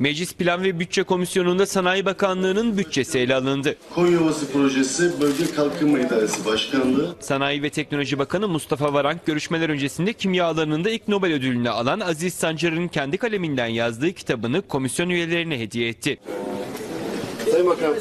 Meclis Plan ve Bütçe Komisyonu'nda Sanayi Bakanlığı'nın bütçesi ele alındı. Konyovası Projesi Bölge Kalkınma İdaresi Başkanlığı. Sanayi ve Teknoloji Bakanı Mustafa Varank görüşmeler öncesinde kimya alanında ilk Nobel ödülünü alan Aziz Sancar'ın kendi kaleminden yazdığı kitabını komisyon üyelerine hediye etti. Sayın Bakan.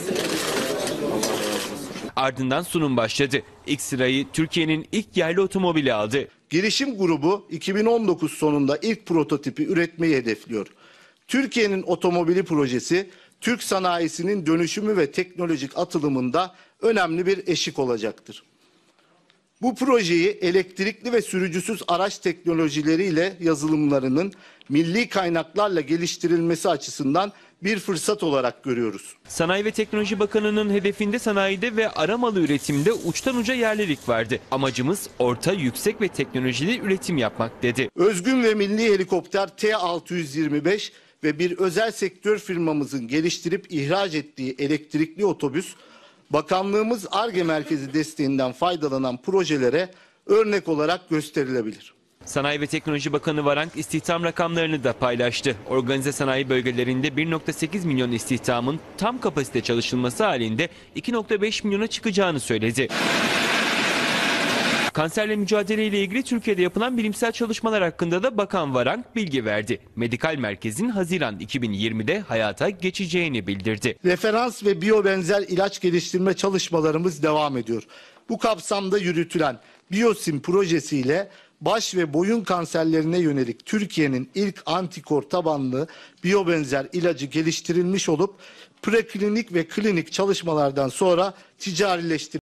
Ardından sunum başladı. İlk sırayı Türkiye'nin ilk yerli otomobili aldı. Girişim grubu 2019 sonunda ilk prototipi üretmeyi hedefliyor. Türkiye'nin otomobili projesi Türk sanayisinin dönüşümü ve teknolojik atılımında önemli bir eşik olacaktır. Bu projeyi elektrikli ve sürücüsüz araç teknolojileriyle yazılımlarının milli kaynaklarla geliştirilmesi açısından bir fırsat olarak görüyoruz. Sanayi ve Teknoloji Bakanı'nın hedefinde sanayide ve aramalı üretimde uçtan uca yerlilik vardı. Amacımız orta, yüksek ve teknolojili üretim yapmak dedi. Özgün ve milli helikopter T-625 ve bir özel sektör firmamızın geliştirip ihraç ettiği elektrikli otobüs, bakanlığımız Ar-Ge merkezi desteğinden faydalanan projelere örnek olarak gösterilebilir. Sanayi ve Teknoloji Bakanı Varank istihdam rakamlarını da paylaştı. Organize sanayi bölgelerinde 1,8 milyon istihdamın tam kapasite çalışılması halinde 2,5 milyona çıkacağını söyledi. Kanserle mücadele ile ilgili Türkiye'de yapılan bilimsel çalışmalar hakkında da Bakan Varank bilgi verdi. Medikal merkezin Haziran 2020'de hayata geçeceğini bildirdi. Referans ve biyobenzer ilaç geliştirme çalışmalarımız devam ediyor. Bu kapsamda yürütülen Biosim projesiyle baş ve boyun kanserlerine yönelik Türkiye'nin ilk antikor tabanlı biyobenzer ilacı geliştirilmiş olup preklinik ve klinik çalışmalardan sonra ticarileştirilmiştir.